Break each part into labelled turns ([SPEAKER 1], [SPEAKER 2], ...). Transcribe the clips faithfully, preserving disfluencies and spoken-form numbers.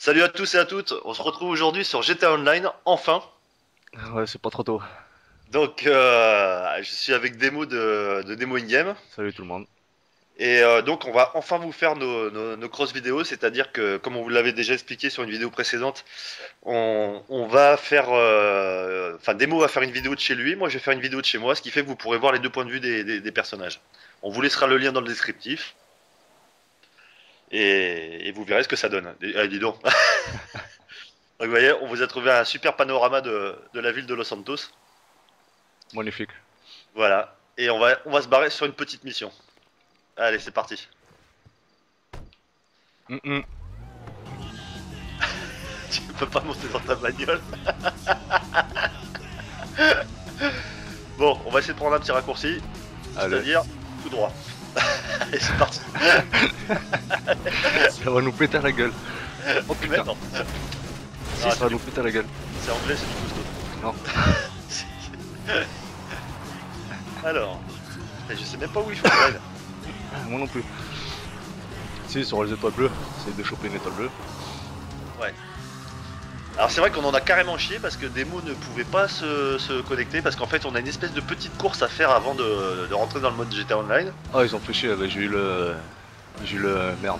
[SPEAKER 1] Salut à tous et à toutes, on se retrouve aujourd'hui sur G T A Online, enfin.
[SPEAKER 2] Ouais, c'est pas trop tôt.
[SPEAKER 1] Donc euh, je suis avec Demo de, de Demo In-Game.
[SPEAKER 2] Salut tout le monde.
[SPEAKER 1] Et euh, donc on va enfin vous faire nos, nos, nos cross vidéos, c'est-à-dire que comme on vous l'avait déjà expliqué sur une vidéo précédente, on, on va faire... euh, Enfin Demo va faire une vidéo de chez lui, moi je vais faire une vidéo de chez moi, ce qui fait que vous pourrez voir les deux points de vue des, des, des personnages. On vous laissera le lien dans le descriptif. Et, et vous verrez ce que ça donne. Ah, dis donc. Donc vous voyez, on vous a trouvé un super panorama de, de la ville de Los Santos.
[SPEAKER 2] Magnifique.
[SPEAKER 1] Voilà. Et on va, on va se barrer sur une petite mission. Allez, c'est parti.
[SPEAKER 2] Mm -mm.
[SPEAKER 1] Tu peux pas monter dans ta bagnole. Bon, on va essayer de prendre un petit raccourci. C'est-à-dire tout droit. Allez, c'est parti.
[SPEAKER 2] Ça va nous péter la gueule. Oh putain.
[SPEAKER 1] Non.
[SPEAKER 2] Si,
[SPEAKER 1] Ah,
[SPEAKER 2] ça va
[SPEAKER 1] du...
[SPEAKER 2] nous péter la gueule.
[SPEAKER 1] C'est anglais, c'est du costaud.
[SPEAKER 2] Non.
[SPEAKER 1] Alors, je sais même pas où il faut aller.
[SPEAKER 2] Moi non plus. Si, sur les étoiles bleues, c'est de choper une étoile bleue.
[SPEAKER 1] Ouais. Alors c'est vrai qu'on en a carrément chié parce que Demo ne pouvait pas se, se connecter parce qu'en fait on a une espèce de petite course à faire avant de, de rentrer dans le mode G T A Online.
[SPEAKER 2] Ah, ils ont fait chier, j'ai eu le... J'ai eu le... Merde.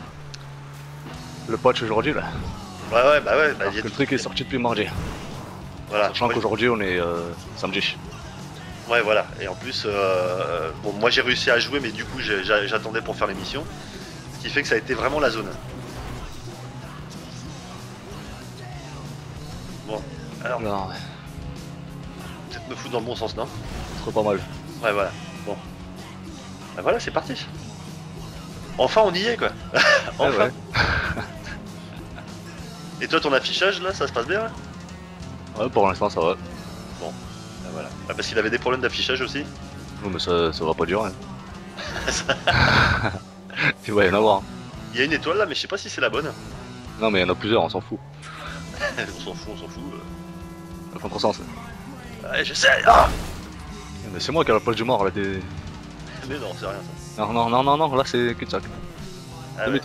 [SPEAKER 2] Le patch aujourd'hui là.
[SPEAKER 1] Ouais ouais bah ouais. Bah,
[SPEAKER 2] Alors
[SPEAKER 1] y a
[SPEAKER 2] que le
[SPEAKER 1] tout...
[SPEAKER 2] truc est sorti depuis mardi.
[SPEAKER 1] Voilà.
[SPEAKER 2] Sachant
[SPEAKER 1] Ouais.
[SPEAKER 2] qu'aujourd'hui on est euh, samedi.
[SPEAKER 1] Ouais voilà. Et en plus, euh, bon moi j'ai réussi à jouer mais du coup j'attendais pour faire l'émission. Ce qui fait que ça a été vraiment la zone. Bon, alors
[SPEAKER 2] Non,
[SPEAKER 1] peut-être me foutre dans le bon sens, non?
[SPEAKER 2] c'est pas mal.
[SPEAKER 1] Ouais voilà. Bon. Bah voilà, c'est parti. Enfin on y est quoi. Enfin.
[SPEAKER 2] Ouais, ouais.
[SPEAKER 1] Et toi ton affichage là, ça se passe bien là?
[SPEAKER 2] Ouais, pour l'instant ça va.
[SPEAKER 1] Bon, bah voilà. Ah, parce qu'il avait des problèmes d'affichage aussi.
[SPEAKER 2] Non mais ça, ça va pas durer. Il va y en avoir.
[SPEAKER 1] Il y a une étoile là, mais je sais pas si c'est la bonne.
[SPEAKER 2] Non mais il y en a plusieurs, on s'en fout.
[SPEAKER 1] On s'en fout, on s'en fout.
[SPEAKER 2] Le contresens.
[SPEAKER 1] Ouais, je sais. Ah
[SPEAKER 2] Mais c'est moi qui ai la poche du mort là des...
[SPEAKER 1] mais non, c'est rien ça.
[SPEAKER 2] Non non non non non, là c'est cul-de-sac.
[SPEAKER 1] Ah, ouais.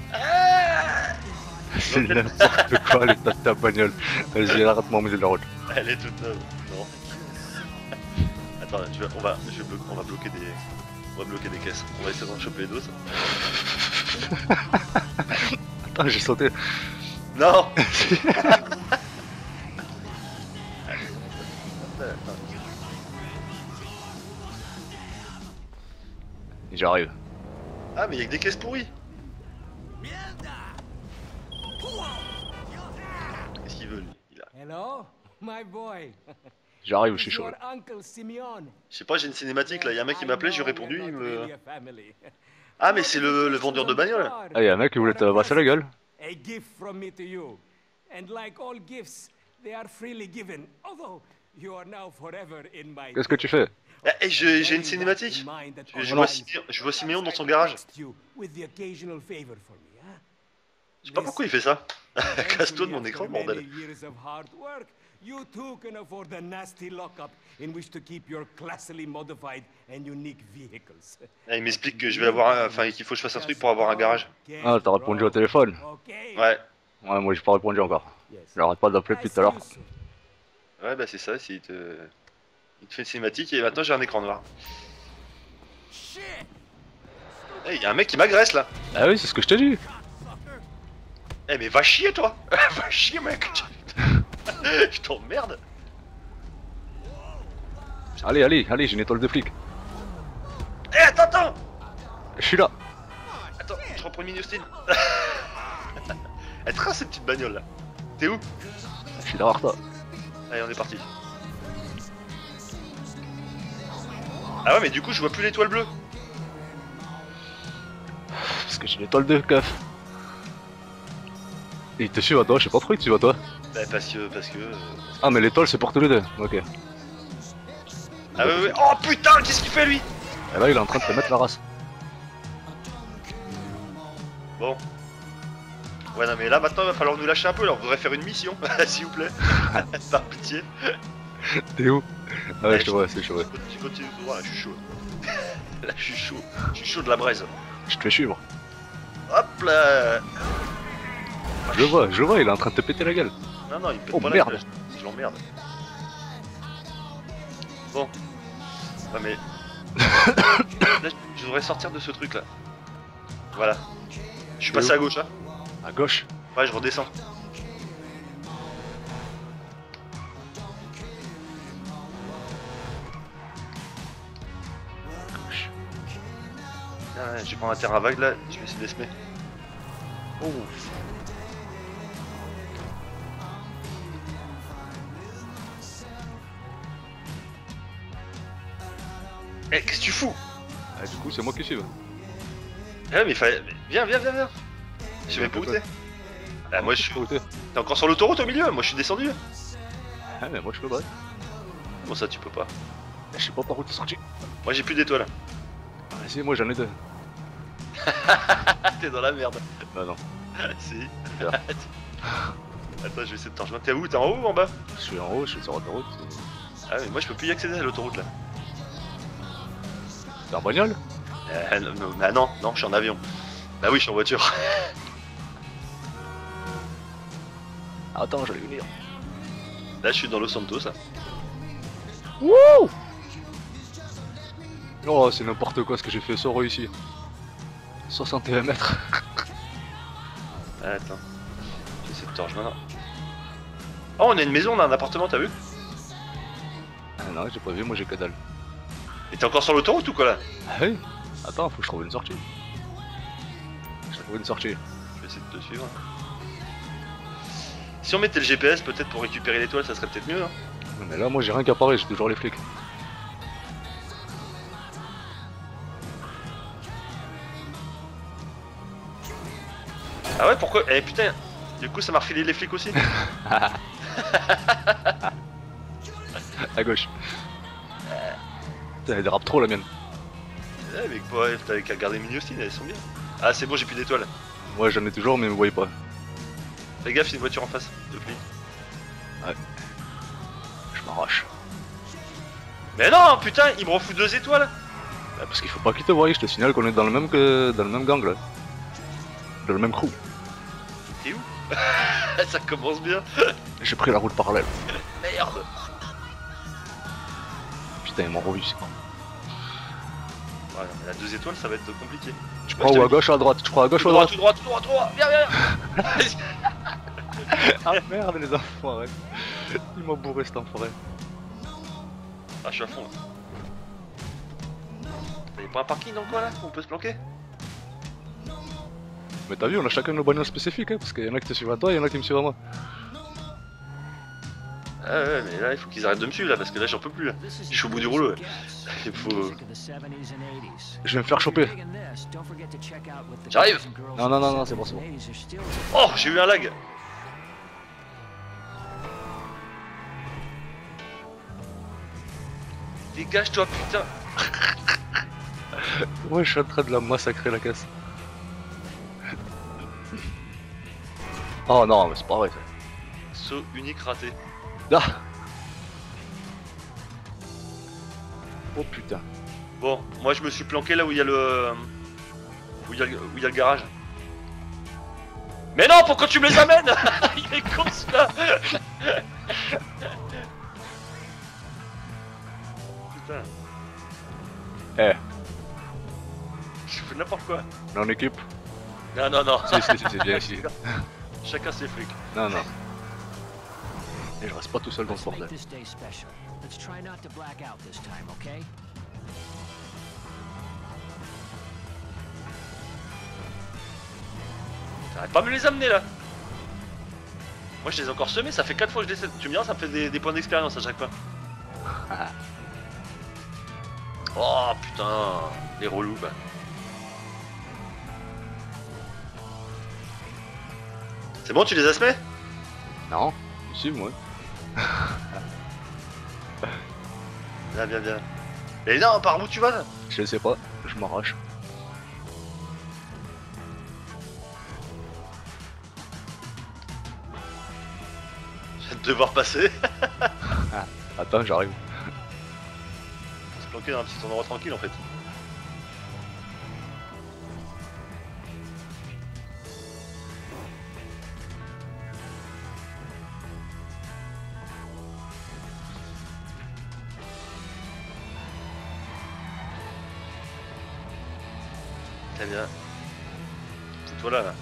[SPEAKER 2] C'est n'importe quoi l'état de ta bagnole. Vas-y, arrête-moi au milieu de la route.
[SPEAKER 1] Elle est toute neuve. Non. Attends, tu vas, on va, je vais blo on va bloquer des, on va bloquer des caisses. On va essayer d'en choper d'autres.
[SPEAKER 2] Attends, j'ai sauté.
[SPEAKER 1] Non.
[SPEAKER 2] J'arrive.
[SPEAKER 1] Ah mais il y a que des caisses pourries. Qu'est-ce qu'il veut lui? Il a...
[SPEAKER 3] Hello, my boy.
[SPEAKER 2] J'arrive, je suis
[SPEAKER 3] It's
[SPEAKER 2] chaud.
[SPEAKER 3] your uncle Simeon.
[SPEAKER 1] Je sais pas, j'ai une cinématique là. Il y a un mec qui m'a appelé, j'ai répondu. Il me...
[SPEAKER 3] Really a family.
[SPEAKER 1] Ah mais c'est le, le vendeur de bagnole.
[SPEAKER 2] Ah, y'a un mec qui voulait te passer la gueule.
[SPEAKER 3] A gift from me to you. And like all gifts, they are freely given. Although you are now forever in my.
[SPEAKER 2] Qu'est-ce que tu fais?
[SPEAKER 1] Eh, j'ai une cinématique. Je, je, vois Siméon, je vois Siméon dans son garage. Je sais pas pourquoi il fait ça. Casse-toi de mon écran, bordel.
[SPEAKER 3] You too can afford a nasty lockup in which to keep your classily modified and unique vehicles.
[SPEAKER 1] Ah, il m'explique que je vais avoir, enfin qu'il faut que je fasse un truc pour avoir un garage.
[SPEAKER 2] Ah, t'as répondu au téléphone?
[SPEAKER 1] Ouais.
[SPEAKER 2] Ouais, moi j'ai pas répondu encore. J'arrête pas d'appeler depuis tout à l'heure.
[SPEAKER 1] Ouais, bah c'est ça, il te... il te fait une cinématique et maintenant j'ai un écran noir. Eh, il y a un mec qui m'agresse là.
[SPEAKER 2] Ah oui, c'est ce que je t'ai dit.
[SPEAKER 1] Eh mais va chier toi. Va chier mec. Je t'emmerde.
[SPEAKER 2] Allez, allez, allez, j'ai une étoile de flic.
[SPEAKER 1] Eh attends, attends.
[SPEAKER 2] Je suis là.
[SPEAKER 1] Attends, je reprends une mini Austin. Elle trace cette petite bagnole là. T'es où?
[SPEAKER 2] Je suis derrière toi.
[SPEAKER 1] Allez, on est parti. Ah ouais, mais du coup, je vois plus l'étoile bleue.
[SPEAKER 2] Parce que j'ai une étoile de keuf. Et il te suit à toi, je sais pas pourquoi il te suit à toi.
[SPEAKER 1] Bah parce que... parce que... Euh...
[SPEAKER 2] Ah mais l'étoile c'est pour tous les deux, ok.
[SPEAKER 1] Ah ouais, ouais, oh putain, qu'est-ce qu'il fait lui?
[SPEAKER 2] Et là il est en train de te mettre la race.
[SPEAKER 1] Bon. Ouais non mais là maintenant il va falloir nous lâcher un peu, là on voudrait faire une mission, s'il vous plaît. Par pitié.
[SPEAKER 2] T'es où? Ah ouais, je te vois, c'est chaud, ouais.
[SPEAKER 1] Je continue tout droit, là je suis chaud. Là je suis chaud, je suis chaud de la braise.
[SPEAKER 2] Je te fais suivre.
[SPEAKER 1] Hop là.
[SPEAKER 2] Je le vois, je le vois, il est en train de te péter la gueule.
[SPEAKER 1] Non, non, il me pète
[SPEAKER 2] Oh,
[SPEAKER 1] pas
[SPEAKER 2] merde.
[SPEAKER 1] la gueule. Je l'emmerde. Bon. Ouais, mais. Là, je devrais sortir de ce truc là. Voilà. Je suis passé
[SPEAKER 2] où
[SPEAKER 1] à gauche, hein.
[SPEAKER 2] À gauche.
[SPEAKER 1] Ouais, je redescends.
[SPEAKER 2] Gauche.
[SPEAKER 1] Ah, ouais, je vais prendre un terrain vague là, je vais essayer d'esmer. Oh. Eh, qu'est-ce que tu fous?
[SPEAKER 2] Ah, du coup, c'est moi qui suis.
[SPEAKER 1] Eh, mais il fallait. Viens, viens, viens, viens. Je sais même pas où t'es. Ah, moi je suis.
[SPEAKER 2] Où t'es?
[SPEAKER 1] T'es encore sur l'autoroute au milieu, moi je suis descendu.
[SPEAKER 2] Ah, mais moi je peux pas.
[SPEAKER 1] Comment ça, tu peux pas?
[SPEAKER 2] Je sais pas par où t'es sorti.
[SPEAKER 1] Moi j'ai plus d'étoiles.
[SPEAKER 2] Ah, si, moi j'en ai deux.
[SPEAKER 1] Ah, t'es dans la merde.
[SPEAKER 2] Bah non.
[SPEAKER 1] Si.
[SPEAKER 2] Bien.
[SPEAKER 1] Attends, je vais essayer de te rejoindre. T'es où? T'es en haut ou en bas?
[SPEAKER 2] Je suis en haut, je suis sur l'autoroute.
[SPEAKER 1] Ah, mais moi je peux plus y accéder à l'autoroute là.
[SPEAKER 2] T'es en bagnole?
[SPEAKER 1] Euh, non, non, bah non, non, je suis en avion. Bah oui, je suis en voiture.
[SPEAKER 2] Ah, attends, j'allais venir.
[SPEAKER 1] Là, je suis dans Los Santos là.
[SPEAKER 2] Wouh! Oh, c'est n'importe quoi ce que j'ai fait, sors ici. soixante et un mètres.
[SPEAKER 1] Ah, attends. J'essaie de te rejoindre. Oh, on a une maison, on a un appartement, t'as vu?
[SPEAKER 2] Ah non, j'ai pas vu, moi j'ai que dalle.
[SPEAKER 1] Et t'es encore sur l'autoroute ou quoi là?
[SPEAKER 2] Ah oui? Attends, faut que je trouve une sortie. Je trouve une sortie.
[SPEAKER 1] Je vais essayer de te suivre. Si on mettait le G P S peut-être pour récupérer l'étoile, ça serait peut-être mieux. Hein.
[SPEAKER 2] Mais là, moi j'ai rien qui apparaît, j'ai toujours les flics.
[SPEAKER 1] Ah ouais, pourquoi? Eh putain, du coup ça m'a refilé les flics aussi.
[SPEAKER 2] À gauche. Putain, elle dérape trop la mienne.
[SPEAKER 1] Ouais, mais quoi, t'avais qu'à garder Mignostine, elles sont bien. Ah, c'est bon, j'ai plus d'étoiles.
[SPEAKER 2] Moi j'en ai toujours, mais vous voyez pas.
[SPEAKER 1] Fais gaffe, il y a une voiture en face, de flic.
[SPEAKER 2] Je m'arrache.
[SPEAKER 1] Mais non, putain, il me refout deux étoiles.
[SPEAKER 2] Bah, parce qu'il faut pas qu'ils te voient, je te signale qu'on est dans le même que dans le même gang là. Dans le même crew.
[SPEAKER 1] T'es où? Ça commence bien.
[SPEAKER 2] J'ai pris la route parallèle.
[SPEAKER 1] Merde.
[SPEAKER 2] Putain, ils m'ont revu, c'est con.
[SPEAKER 1] Ouais, mais la deux étoiles, ça va être compliqué.
[SPEAKER 2] Tu crois où à gauche ou à droite? Tu crois à gauche
[SPEAKER 1] Tout
[SPEAKER 2] ou à
[SPEAKER 1] droit,
[SPEAKER 2] droite?
[SPEAKER 1] tout droit, tout droit, tout droit. Viens, viens.
[SPEAKER 2] Ah merde les enfoirés. Il m'a bourré cet enfoiré.
[SPEAKER 1] Ah, je suis à fond là. Y'a pas un parking dans le coin là où on peut se planquer?
[SPEAKER 2] Mais t'as vu, on a chacun nos bagnoles spécifiques, hein, parce qu'il y en a qui te suivent à toi, il y en a qui me suivent à moi.
[SPEAKER 1] Ah ouais, mais là il faut qu'ils arrêtent de me suivre là parce que là j'en peux plus là. Je suis au bout du rouleau. Il faut.
[SPEAKER 2] Je vais me faire choper.
[SPEAKER 1] J'arrive.
[SPEAKER 2] Non, non, non, non, c'est bon, c'est bon.
[SPEAKER 1] Oh, j'ai eu un lag. Dégage-toi, putain.
[SPEAKER 2] Ouais, je suis en train de la massacrer la caisse. Oh non, mais c'est pas vrai ça.
[SPEAKER 1] Saut unique raté.
[SPEAKER 2] Ah. Oh putain.
[SPEAKER 1] Bon, moi je me suis planqué là où il y a le. Où il y a le, où il y a le garage. Mais non, pourquoi tu me les amènes? Il est con celui-là. Putain.
[SPEAKER 2] Eh,
[SPEAKER 1] Je fais n'importe quoi.
[SPEAKER 2] on est en équipe.
[SPEAKER 1] Non, non, non.
[SPEAKER 2] Si, si, si, c'est bien ici.
[SPEAKER 1] Chacun ses flics.
[SPEAKER 2] Non, non. Et je reste pas tout seul dans ce bordel.
[SPEAKER 1] T'arrêtes pas de me les amener là. Moi je les ai encore semés, ça fait quatre fois que je décède. Tu me diras, ça me fait des, des points d'expérience à chaque fois. Oh putain, les relous bah. C'est bon, tu les as semés?
[SPEAKER 2] Non, ici moi.
[SPEAKER 1] Viens, viens, viens. Mais non, par où tu vas là?
[SPEAKER 2] Je sais pas, je m'arrache.
[SPEAKER 1] Je vais devoir passer.
[SPEAKER 2] Attends, j'arrive.
[SPEAKER 1] Faut se planquer dans un petit endroit tranquille en fait. Très bien. C'est toi là, là.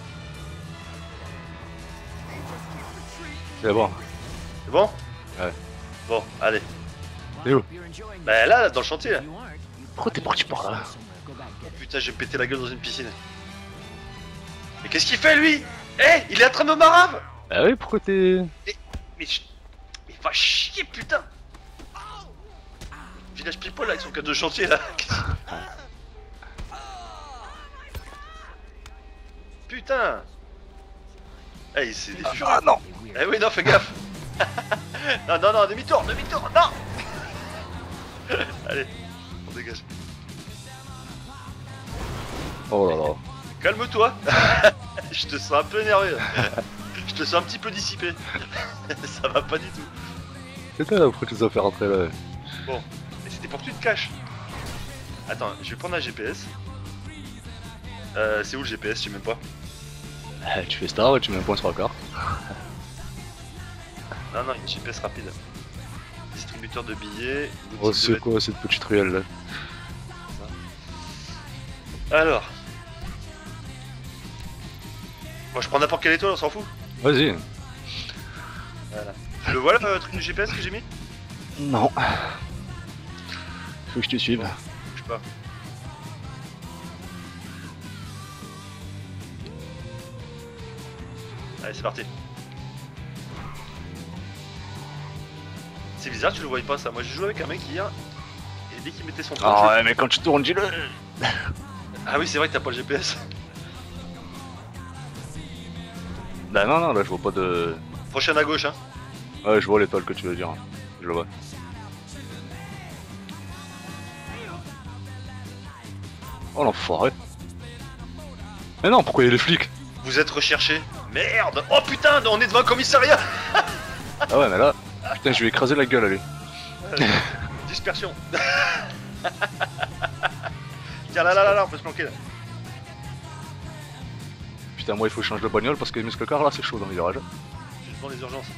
[SPEAKER 2] C'est bon.
[SPEAKER 1] C'est bon?
[SPEAKER 2] Ouais.
[SPEAKER 1] Bon, allez.
[SPEAKER 2] T'es où?
[SPEAKER 1] Bah là, là, dans le chantier là.
[SPEAKER 2] Pourquoi t'es parti par là?
[SPEAKER 1] Oh putain, j'ai pété la gueule dans une piscine. Mais qu'est-ce qu'il fait lui? Eh, il est en train de me marave.
[SPEAKER 2] Bah oui, pourquoi t'es...
[SPEAKER 1] Mais, mais, je- mais va chier, putain. Village People là, avec son cadre de chantier là. Putain. Eh, c'est des furieux.
[SPEAKER 2] Ah non!
[SPEAKER 1] Eh oui, non, fais gaffe. Non, non, non, demi-tour, demi-tour, non. Allez, on dégage.
[SPEAKER 2] Oh là là.
[SPEAKER 1] Calme-toi. Je te sens un peu énervé là. Je te sens un petit peu dissipé. Ça va pas du tout.
[SPEAKER 2] C'est toi là, pourquoi tu nous as fait rentrer là?
[SPEAKER 1] Bon, et c'était pour que tu te caches. Attends, je vais prendre un G P S. Euh, c'est où le G P S? Je sais même pas.
[SPEAKER 2] Eh, tu fais star et tu mets un point sur la carte.
[SPEAKER 1] Non, non, une G P S rapide. Distributeur de billets.
[SPEAKER 2] Oh,
[SPEAKER 1] boutique
[SPEAKER 2] c'est
[SPEAKER 1] de
[SPEAKER 2] quoi cette petite ruelle là?
[SPEAKER 1] vêtements. Alors. Moi je prends n'importe quelle étoile, on s'en fout.
[SPEAKER 2] Vas-y.
[SPEAKER 1] Voilà. Le voilà le truc du G P S que j'ai mis?
[SPEAKER 2] Non. Faut que je te suive.
[SPEAKER 1] Je sais pas. Allez, c'est parti. C'est bizarre, tu le voyais pas ça. Moi j'ai joué avec un mec hier et dès qu'il mettait son point.
[SPEAKER 2] Ah ouais, mais quand tu tournes, dis-le.
[SPEAKER 1] Ah oui, c'est vrai que t'as pas le G P S.
[SPEAKER 2] Bah non, non, là je vois pas de...
[SPEAKER 1] Prochaine à gauche, hein.
[SPEAKER 2] Ouais, je vois l'étoile que tu veux dire. Je le vois. Oh l'enfoiré. Mais non, pourquoi il y a les flics?
[SPEAKER 1] Vous êtes recherché. Merde. Oh putain, on est devant un commissariat.
[SPEAKER 2] Ah ouais, mais là... Putain, je vais écraser la gueule, allez.
[SPEAKER 1] Dispersion. Tiens, là, là, là, là, on peut se planquer là.
[SPEAKER 2] Putain, moi il faut que je change de bagnole parce que les muscles car là c'est chaud dans les virages.
[SPEAKER 1] Je devant les urgences.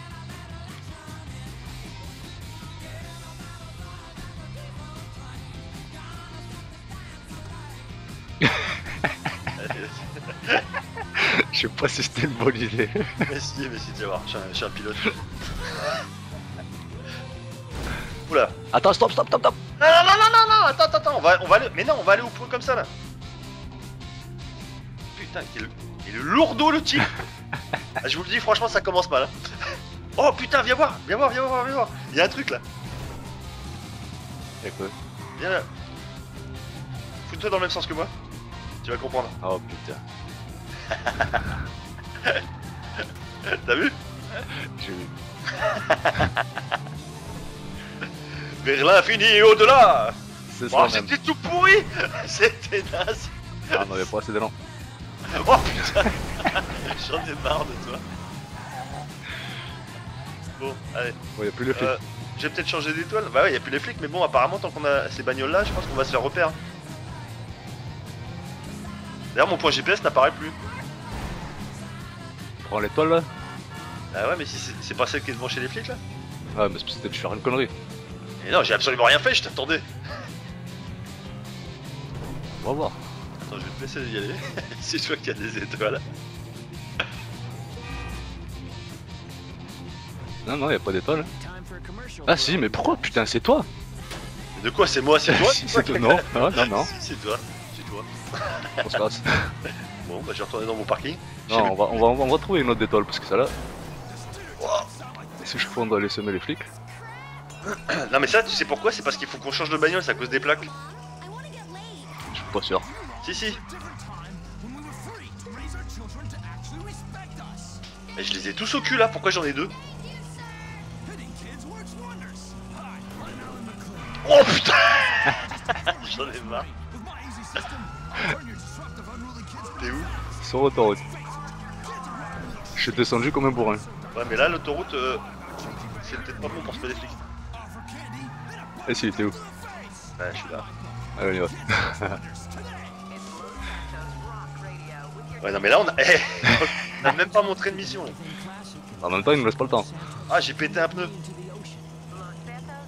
[SPEAKER 2] Je sais pas si c'était une bonne idée.
[SPEAKER 1] Mais si, mais si, tu vas voir, je suis un, je suis un pilote. Oula.
[SPEAKER 2] Attends, stop, stop, stop, stop.
[SPEAKER 1] Non, non, non, non, non, non, attends, attends, attends, on va, on va aller, mais non, on va aller au point comme ça là. Putain, quel, quel lourdeau le type. Ah, je vous le dis, franchement, ça commence mal. Hein. Oh putain, viens voir, viens voir, viens voir, viens voir. Il y a un truc là.
[SPEAKER 2] Y'a quoi?
[SPEAKER 1] Viens là. Fous-toi dans le même sens que moi. Tu vas comprendre.
[SPEAKER 2] Oh putain.
[SPEAKER 1] T'as vu?
[SPEAKER 2] J'ai vu.
[SPEAKER 1] Vers l'infini et au-delà.
[SPEAKER 2] C'est
[SPEAKER 1] Oh,
[SPEAKER 2] ça même.
[SPEAKER 1] c'était tout pourri. C'était naze.
[SPEAKER 2] Ah, on avait pas assez d'élan.
[SPEAKER 1] Oh putain. J'en ai marre de toi. Bon, allez.
[SPEAKER 2] Ouais, y'a plus les flics.
[SPEAKER 1] Euh, je vais peut-être changer d'étoile. Bah ouais, y a plus les flics, mais bon, apparemment, tant qu'on a ces bagnoles là, je pense qu'on va se faire repère. D'ailleurs, mon point G P S n'apparaît plus.
[SPEAKER 2] Prends l'étoile là.
[SPEAKER 1] Ah ouais, mais si c'est- c'est pas celle qui est devant chez les flics là.
[SPEAKER 2] Ouais, mais c'est parce que tu faire une connerie.
[SPEAKER 1] Et non, j'ai absolument rien fait, je t'attendais.
[SPEAKER 2] On va voir.
[SPEAKER 1] Attends, je vais te laisser y aller. Si je vois qu'il y a des étoiles.
[SPEAKER 2] Non, non, y'a pas d'étoile. Ah si, mais pourquoi? Putain, c'est toi.
[SPEAKER 1] Mais de quoi? C'est moi? C'est toi?
[SPEAKER 2] Si, c'est toi. Non, ah, non, non.
[SPEAKER 1] Si, c'est toi. C'est toi.
[SPEAKER 2] On se passe.
[SPEAKER 1] Bon, bah je vais retourner dans mon parking. J'ai
[SPEAKER 2] Non,
[SPEAKER 1] vu-
[SPEAKER 2] on va, on, va, on va trouver une autre étoile parce que ça là. Si je fais, on doit aller semer les flics.
[SPEAKER 1] Non mais ça, tu sais pourquoi? C'est parce qu'il faut qu'on change de bagnole, c'est à cause des plaques.
[SPEAKER 2] Je suis pas sûr.
[SPEAKER 1] Si, si. Mais je les ai tous au cul là, pourquoi j'en ai deux? Oh putain. J'en ai marre. T'es où?
[SPEAKER 2] Sur l'autoroute. Je suis descendu comme un bourrin.
[SPEAKER 1] Ouais mais là l'autoroute, euh, c'est peut-être pas bon pour se faire des flics.
[SPEAKER 2] Eh si, t'es où?
[SPEAKER 1] Ouais, je suis là.
[SPEAKER 2] Allez, on y va.
[SPEAKER 1] Ouais non mais là on a... Eh, on a même pas montré de mission là.
[SPEAKER 2] En même temps, il nous laisse pas le temps.
[SPEAKER 1] Ah j'ai pété un pneu.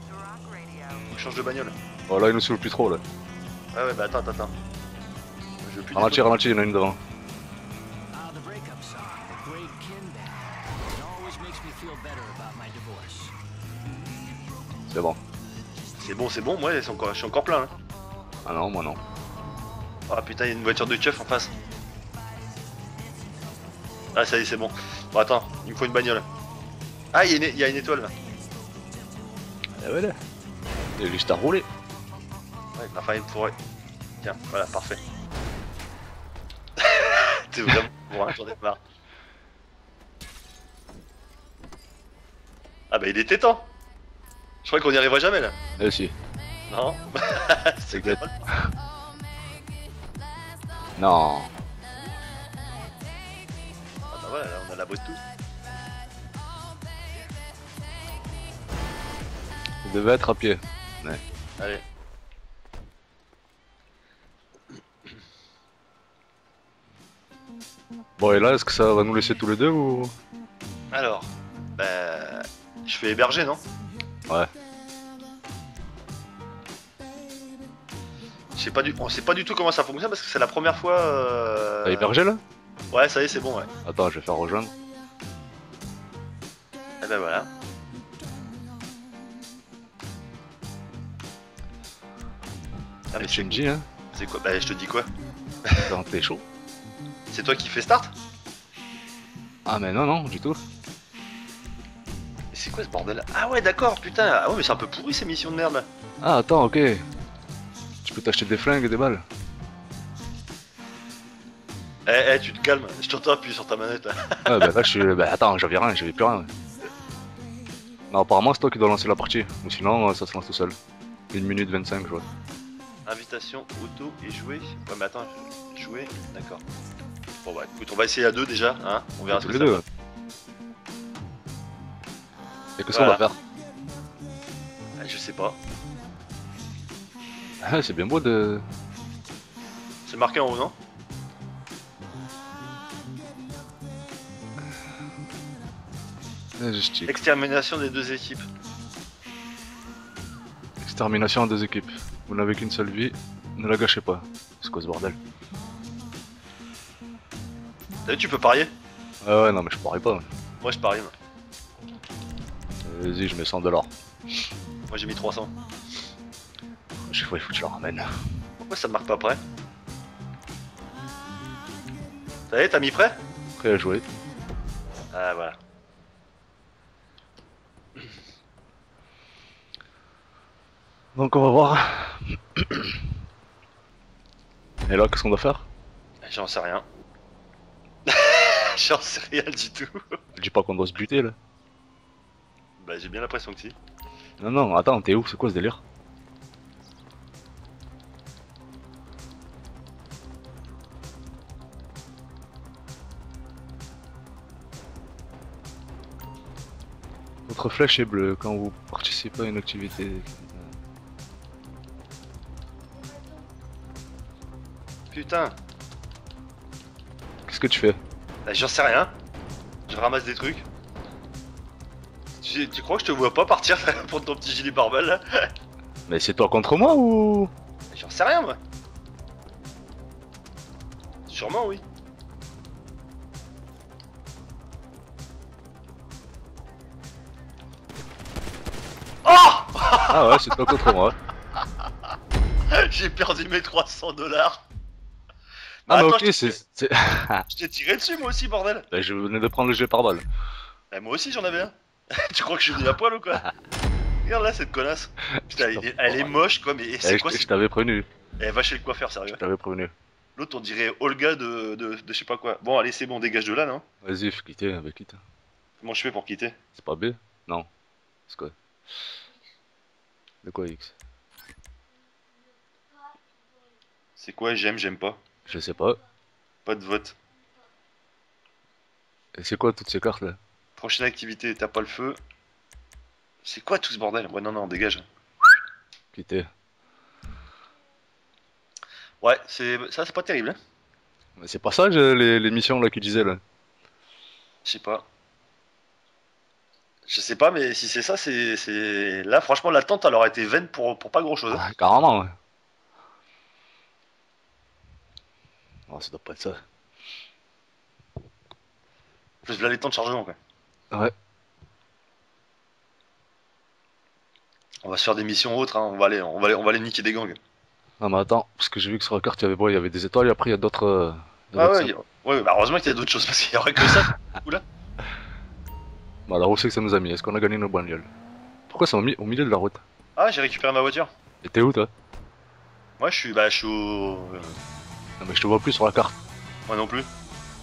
[SPEAKER 1] Faut que je change de bagnole.
[SPEAKER 2] Oh là, il nous suit plus trop là.
[SPEAKER 1] Ouais ouais bah attends attends attends. je veux plus
[SPEAKER 2] Ralentis,
[SPEAKER 1] des
[SPEAKER 2] ralentis, il y en a une devant.
[SPEAKER 4] Ah, the breakup song, the great Kinda. It always makes me feel better about my divorce.
[SPEAKER 2] C'est bon.
[SPEAKER 1] C'est bon, c'est bon, moi je suis encore, je suis encore plein. Hein.
[SPEAKER 2] Ah non, moi non.
[SPEAKER 1] Ah putain, il y a une voiture de keuf en face. Ah ça y est, c'est bon. Bon attends, il me faut une bagnole. Ah, il y, a une- il y a une étoile là.
[SPEAKER 2] Et voilà. Il est juste à rouler.
[SPEAKER 1] Ouais, enfin il me faudrait. Tiens, voilà, parfait. T'es vraiment bon, hein, j'en ai marre. Ah bah il était temps. Je croyais qu'on n'y arriverait jamais là.
[SPEAKER 2] Eh si.
[SPEAKER 1] Non.
[SPEAKER 2] C'est que... Non.
[SPEAKER 1] Ah bah voilà, là, on a la boîte tout.
[SPEAKER 2] Il devait être à pied. Ouais.
[SPEAKER 1] Allez.
[SPEAKER 2] Bon et là, est-ce que ça va nous laisser tous les deux ou...
[SPEAKER 1] Alors, bah, je fais héberger, non?
[SPEAKER 2] Ouais.
[SPEAKER 1] Je sais pas du, on sait pas du tout comment ça fonctionne parce que c'est la première fois. Euh...
[SPEAKER 2] T'as hébergé là?
[SPEAKER 1] Ouais, ça y est, c'est bon, ouais.
[SPEAKER 2] Attends, je vais faire rejoindre.
[SPEAKER 1] Et ben voilà. Ah mais
[SPEAKER 2] Et
[SPEAKER 1] c'est
[SPEAKER 2] tu me dis, hein?
[SPEAKER 1] c'est quoi? Bah je te dis quoi?
[SPEAKER 2] Quand t'es chaud.
[SPEAKER 1] C'est toi qui fais start?
[SPEAKER 2] Ah mais non, non, du tout.
[SPEAKER 1] Mais c'est quoi ce bordel? Ah ouais, d'accord, putain. Ah ouais, mais c'est un peu pourri ces missions de merde là.
[SPEAKER 2] Ah attends, ok. Tu peux t'acheter des flingues et des balles.
[SPEAKER 1] Eh, eh, tu te calmes. Je t'entends appuyer sur ta manette là.
[SPEAKER 2] Ouais, bah là je suis... Bah attends, j'avais rien, j'avais plus rien. Non, apparemment c'est toi qui dois lancer la partie. Ou sinon, ça se lance tout seul. une minute vingt-cinq, je vois.
[SPEAKER 1] Invitation, auto et jouer. Ouais, mais attends, jouer, d'accord. Bon bah écoute, on va essayer à deux déjà, hein. On verra ce
[SPEAKER 2] Tous
[SPEAKER 1] que
[SPEAKER 2] les
[SPEAKER 1] ça
[SPEAKER 2] deux.
[SPEAKER 1] va.
[SPEAKER 2] Et qu'est-ce
[SPEAKER 1] Voilà.
[SPEAKER 2] qu'on va faire?
[SPEAKER 1] Ah, je sais pas.
[SPEAKER 2] Ah, c'est bien beau de...
[SPEAKER 1] C'est marqué en haut, non?
[SPEAKER 2] Ah, je stick.
[SPEAKER 1] Extermination des deux équipes.
[SPEAKER 2] Extermination en deux équipes. Vous n'avez qu'une seule vie, ne la gâchez pas. C'est quoi ce bordel?
[SPEAKER 1] T'as vu, tu peux parier?
[SPEAKER 2] Ah ouais, non mais je parie pas.
[SPEAKER 1] Moi je parie. Moi,
[SPEAKER 2] Vas-y, je mets cent dollars.
[SPEAKER 1] Moi, j'ai mis trois cents.
[SPEAKER 2] Chaque fois il faut que je la ramène.
[SPEAKER 1] Pourquoi ça me marque pas prêt? Ça y est, t'as mis prêt?
[SPEAKER 2] Prêt à jouer.
[SPEAKER 1] Ah voilà.
[SPEAKER 2] Donc on va voir. Et là, qu'est-ce qu'on doit faire?
[SPEAKER 1] J'en sais rien. J'en sais rien du tout.
[SPEAKER 2] Je dis pas qu'on doit se buter là.
[SPEAKER 1] Bah j'ai bien l'impression que si.
[SPEAKER 2] Non, non, attends, t'es où? C'est quoi ce délire? Votre flèche est bleue quand vous participez à une activité.
[SPEAKER 1] Putain,
[SPEAKER 2] Qu'est-ce que tu fais?
[SPEAKER 1] bah, j'en sais rien. Je ramasse des trucs. Tu, tu crois que je te vois pas partir pour ton petit gilet pare-balles là?
[SPEAKER 2] Mais c'est toi contre moi ou...
[SPEAKER 1] J'en sais rien moi. Sûrement oui. Oh
[SPEAKER 2] Ah ouais, c'est toi contre moi.
[SPEAKER 1] J'ai perdu mes trois cents dollars.
[SPEAKER 2] Ah mais
[SPEAKER 1] attends,
[SPEAKER 2] ok,
[SPEAKER 1] je
[SPEAKER 2] c'est...
[SPEAKER 1] t'ai-
[SPEAKER 2] c'est-
[SPEAKER 1] je t'ai tiré dessus moi aussi bordel.
[SPEAKER 2] Bah, je venais de prendre le jet par balle.
[SPEAKER 1] Eh, moi aussi j'en avais un. Tu crois que je suis venu à poil ou quoi? Regarde là cette connasse. Putain, elle est, elle est moche quoi, mais
[SPEAKER 2] Eh,
[SPEAKER 1] c'est
[SPEAKER 2] je
[SPEAKER 1] quoi
[SPEAKER 2] je
[SPEAKER 1] cette...
[SPEAKER 2] t'avais prévenu.
[SPEAKER 1] Elle va chez le coiffeur sérieux.
[SPEAKER 2] Je t'avais prévenu.
[SPEAKER 1] L'autre on dirait Olga de, de, de je sais pas quoi. Bon allez c'est bon, dégage de là non?
[SPEAKER 2] Vas-y, faut quitter, bah quitte.
[SPEAKER 1] Comment je fais pour quitter?
[SPEAKER 2] C'est pas B? Non. C'est quoi? De quoi X?
[SPEAKER 1] C'est quoi j'aime, j'aime pas?
[SPEAKER 2] Je sais pas.
[SPEAKER 1] Pas de vote.
[SPEAKER 2] Et c'est quoi toutes ces cartes là?
[SPEAKER 1] Prochaine activité, t'as pas le feu. C'est quoi tout ce bordel? Ouais non non, dégage.
[SPEAKER 2] Quitter.
[SPEAKER 1] Ouais, c'est ça c'est pas terrible hein?
[SPEAKER 2] Mais c'est pas ça je- les, les missions là qu'ils disaient là.
[SPEAKER 1] Je sais pas. Je sais pas mais si c'est ça c'est... c'est... Là franchement l'attente elle aurait été vaine pour, pour pas grand chose.
[SPEAKER 2] Ah, carrément ouais. Oh, ça doit pas être ça.
[SPEAKER 1] Plus là les temps de chargement quoi.
[SPEAKER 2] Ouais.
[SPEAKER 1] On va se faire des missions autres, hein. on, va aller, on, va aller, on va aller niquer des gangs.
[SPEAKER 2] Non mais attends, parce que j'ai vu que sur la carte il y avait, bon, il y avait des étoiles et après il y a d'autres... Euh,
[SPEAKER 1] ah ouais, y a... ouais, bah heureusement qu'il y a d'autres choses parce qu'il y aurait que ça. Oula.
[SPEAKER 2] Bah alors où c'est que ça nous a mis? Est-ce qu'on a gagné nos bagnoles? Pourquoi c'est au, mi au milieu de la route?
[SPEAKER 1] Ah j'ai récupéré ma voiture.
[SPEAKER 2] Et t'es où toi?
[SPEAKER 1] Moi je suis, bah je suis au...
[SPEAKER 2] Non mais je te vois plus sur la carte.
[SPEAKER 1] Moi non plus.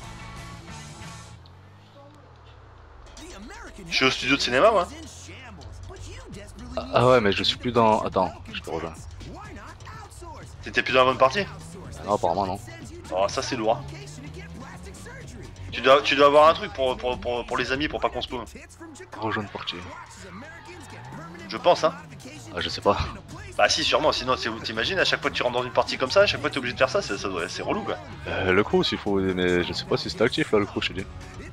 [SPEAKER 1] Je suis au studio de cinéma moi.
[SPEAKER 2] Ah, ah ouais mais je suis plus dans... Attends, je te rejoins.
[SPEAKER 1] T'étais plus dans la bonne partie?
[SPEAKER 2] Non apparemment non.
[SPEAKER 1] Oh ça c'est lourd. Tu dois, tu dois avoir un truc pour, pour, pour, pour les amis pour pas qu'on se paume.
[SPEAKER 2] Rejoindre portier.
[SPEAKER 1] Je pense hein.
[SPEAKER 2] Ah je sais pas.
[SPEAKER 1] Bah si sûrement, sinon t'imagines à chaque fois que tu rentres dans une partie comme ça, à chaque fois t'es obligé de faire ça, c'est relou quoi.
[SPEAKER 2] Euh, le crew s'il faut, mais je sais pas si c'est actif là le crew je te dis.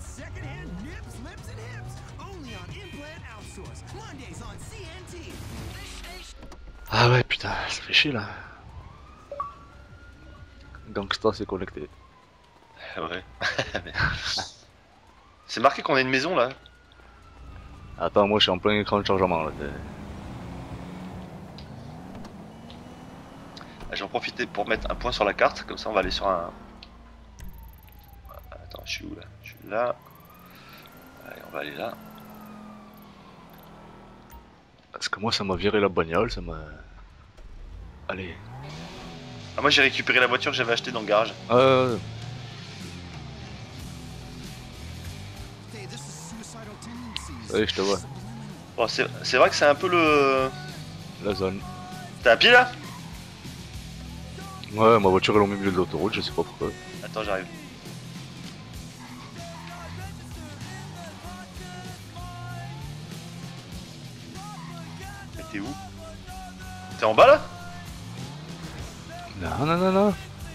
[SPEAKER 2] Ah ouais putain, ça fait chier là. Gangsta c'est connecté.
[SPEAKER 1] Ouais. C'est marqué qu'on a une maison là.
[SPEAKER 2] Attends, moi je suis en plein écran de chargement là.
[SPEAKER 1] J'en profite pour mettre un point sur la carte, comme ça on va aller sur un... Attends, je suis où là? Je suis là. Allez, on va aller là.
[SPEAKER 2] Parce que moi ça m'a viré la bagnole, ça m'a... Allez.
[SPEAKER 1] Ah, moi j'ai récupéré la voiture que j'avais achetée dans le garage.
[SPEAKER 2] Euh... Allez, je te vois.
[SPEAKER 1] Bon, c'est vrai que c'est un peu le...
[SPEAKER 2] La zone.
[SPEAKER 1] T'es à pied là?
[SPEAKER 2] Ouais, ma voiture elle est au milieu de l'autoroute, je sais pas pourquoi.
[SPEAKER 1] Attends, j'arrive. Mais t'es où? T'es en bas là?
[SPEAKER 2] Non, non, non, non.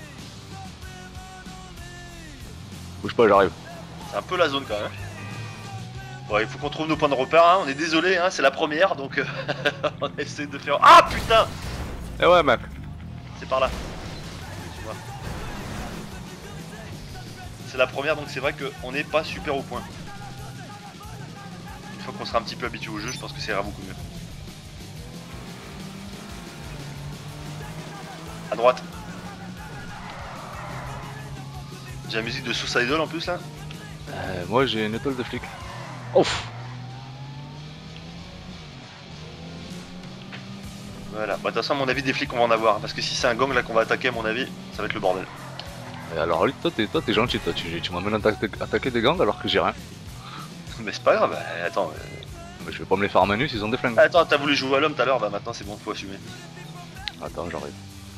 [SPEAKER 2] Bouge pas, j'arrive.
[SPEAKER 1] C'est un peu la zone quand même. Bon, il faut qu'on trouve nos points de repère, hein. On est désolé, hein, c'est la première, donc euh, on essaie de faire... Ah putain!
[SPEAKER 2] Eh ouais mec.
[SPEAKER 1] C'est par là. C'est la première, donc c'est vrai qu'on n'est pas super au point. Une fois qu'on sera un petit peu habitué au jeu, je pense que ça ira beaucoup mieux. À droite. J'ai la musique de Suicidal en plus là.
[SPEAKER 2] Euh, moi j'ai une étoile de flic. Ouf.
[SPEAKER 1] Voilà, bah de toute façon à mon avis des flics on va en avoir, parce que si c'est un gang là qu'on va attaquer à mon avis, ça va être le bordel.
[SPEAKER 2] Et alors lui, toi t'es toi t'es gentil, toi tu, tu m'emmènes atta attaquer des gangs alors que j'ai rien.
[SPEAKER 1] Mais c'est pas grave, euh, attends. Euh...
[SPEAKER 2] Mais je vais pas me les faire à manus, ils ont des flingues.
[SPEAKER 1] Attends, t'as voulu jouer à l'homme tout à l'heure, bah maintenant c'est bon, faut assumer.
[SPEAKER 2] Attends, j'arrive.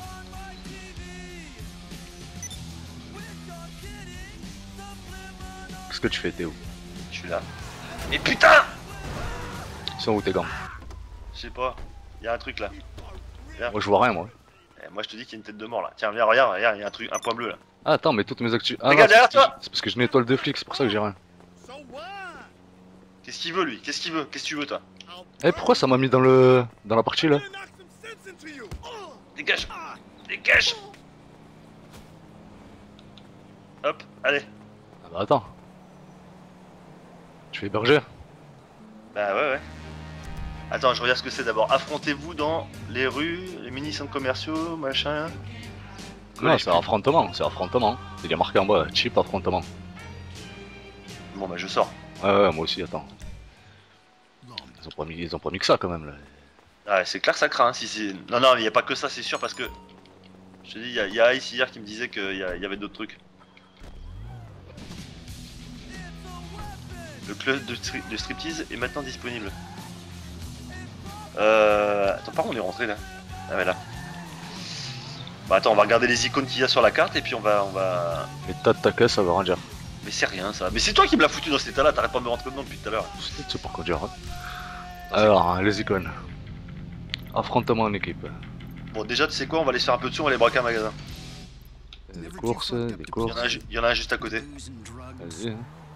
[SPEAKER 2] Qu'est-ce que tu fais, Théo?
[SPEAKER 1] Je suis là. Mais putain!
[SPEAKER 2] Ils sont où tes gants?
[SPEAKER 1] Je sais pas, il y a un truc là. Viens.
[SPEAKER 2] Moi je vois rien moi.
[SPEAKER 1] Eh, moi je te dis qu'il y a une tête de mort là. Tiens, viens, regarde, regarde, il y a un truc, un point bleu là.
[SPEAKER 2] Ah, attends, mais toutes mes actus. Ah,
[SPEAKER 1] regarde derrière toi!
[SPEAKER 2] C'est parce que j'ai une étoile de flic, c'est pour ça que j'ai rien.
[SPEAKER 1] Qu'est-ce qu'il veut lui? Qu'est-ce qu'il veut? Qu'est-ce que tu veux toi?
[SPEAKER 2] Eh, pourquoi ça m'a mis dans le. dans la partie là?
[SPEAKER 1] Dégage! Dégage! Hop, allez.
[SPEAKER 2] Ah bah attends. Tu fais héberger?
[SPEAKER 1] Bah ouais, ouais. Attends, je regarde ce que c'est d'abord. Affrontez-vous dans les rues, les mini-centres commerciaux, machin.
[SPEAKER 2] Non, c'est affrontement, c'est affrontement. Il y a marqué en bas, cheap affrontement.
[SPEAKER 1] Bon bah je sors.
[SPEAKER 2] Ouais, ouais, moi aussi, attends. Ils ont pas mis, ils ont pas mis que ça quand même là.
[SPEAKER 1] Ah, c'est clair que ça craint. Hein, si c'est... Non, non, il n'y a pas que ça, c'est sûr, parce que. Je te dis, il y a, y a Ice hier qui me disait qu'il y, y avait d'autres trucs. Le club de, stri de striptease est maintenant disponible. Euh... Attends, par où on est rentré là? Ah ouais là. Bah attends, on va regarder les icônes qu'il y a sur la carte et puis on va... on va...
[SPEAKER 2] L'état de ta caisse, ça veut rien dire.
[SPEAKER 1] Mais c'est rien ça. Mais c'est toi qui me l'as foutu dans cet état là, t'arrêtes pas de me rentrer dedans depuis tout à l'heure.
[SPEAKER 2] C'est pour quoi dire. Alors, les icônes. Affrontement en équipe.
[SPEAKER 1] Bon déjà tu sais quoi, on va aller se faire un peu dessus, on va aller braquer un magasin.
[SPEAKER 2] Des courses, des
[SPEAKER 1] Il y,
[SPEAKER 2] courses.
[SPEAKER 1] en a un, il y en a un juste à côté.
[SPEAKER 2] Vas-y.